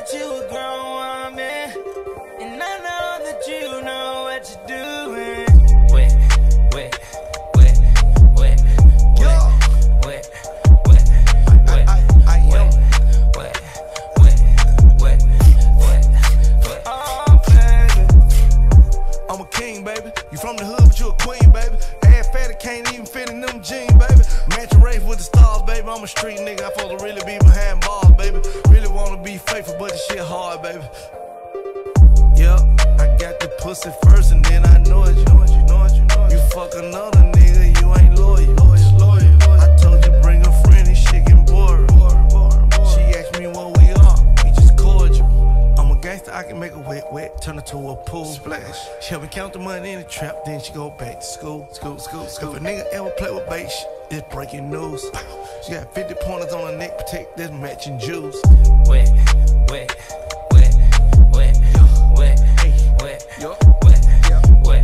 that you a grown woman, and I know that you know what you're doing. Wet, wet, wet, wet, wet, wet, wet, wet, wet, wet, wet, wet, wet. Oh, baby, I'm a king, baby. You from the hood, but you a queen, baby. Ass fatty can't even fit in them jeans, baby. Match a race with the stars, baby. I'm a street nigga. I supposed to really be behind bars, baby. Really wanna be faithful, but this shit hard, baby. Yup, I got the pussy first, and then I know it. You fuck another nigga, you ain't loyal. I told you bring a friend, this shit getting bored. She asked me what we are, we just cordial. I'm a gangster, I can make a wet, turn it to a pool. Splash. She help me count the money in the trap, then she go back to school. If a nigga ever play with bait, it's breaking news. She got 50 pointers on her neck, protect this matching jewels. Wet, wet, wet, wet, wet, wet, wet, wet,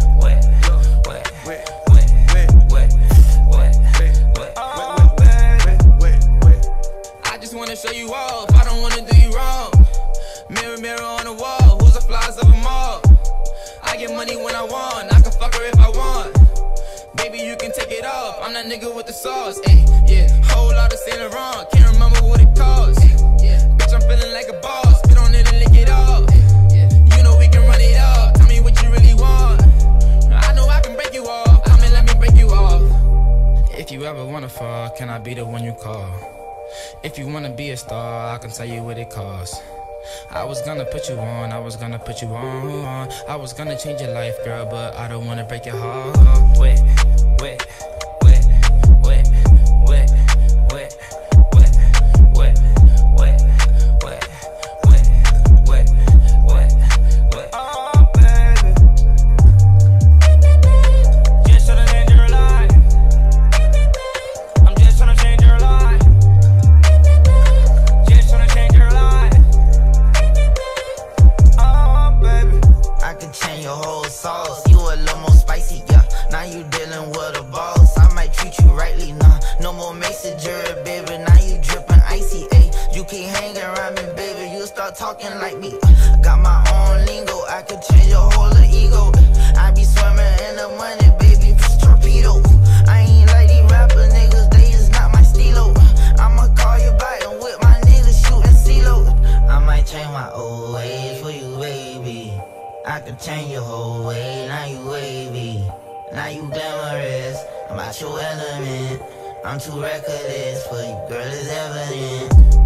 I just wanna show you off, I don't wanna do you wrong. Mirror, mirror on the wall, who's the flies of them all? I get money when I want, I can fuck her if I want. Baby, you can take it off, I'm that nigga with the sauce. Ay, yeah, whole lot of Saint Laurent, can't remember what it costs. Yeah, bitch, I'm feeling like a boss, spit on it and lick it off. Yeah, you know we can run it up, tell me what you really want. I know I can break you off, come and let me break you off. If you ever wanna fall, can I be the one you call? If you wanna be a star, I can tell you what it costs. I was gonna put you on, I was gonna put you on. I was gonna change your life, girl, but I don't wanna break your heart. Wet, wet, wet, wet, wet, wet, wet, wet, wet, wet, wet, wet, wet, wet. Oh, baby, just tryna change your life. I'm just tryna change your life. Just tryna change your life. I can change your whole sauce. You a little more spicy, yeah. Now you dealing with a boss. I might treat you rightly, nah. No more messenger, baby. Now you dripping icy, ayy. You keep hanging around me, baby. You start talking like me. Got my own lingo. I can change your whole ego. I be swimming in the money, baby. Torpedo. I ain't like these rapper niggas. They is not my stilo. I'ma call you back and with my niggas shooting CeeLo. I might change my old ways for you, baby. I can change your whole way, now you wavy. Now you glamorous, I'm out your element. I'm too reckless for you, girl, it's evident.